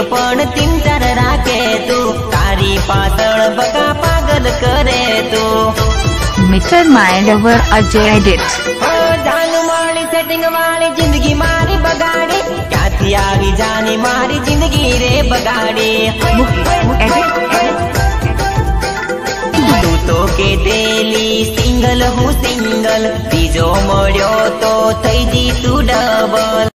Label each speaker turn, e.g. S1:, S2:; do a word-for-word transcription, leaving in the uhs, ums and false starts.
S1: पण तीन चार राखे तू तारी पातळ बका पागल करे तू
S2: mister my lover Ajay edit
S1: जान मारी सेटिंग वाली जिंदगी मारी बगाड़ी क्याथी आवी जानी मारी जिंदगी रे बगाड़ी तू तो के देली सिंगल हूँ सिंगल तीजो मळ्यो तो थई जी तू डबल।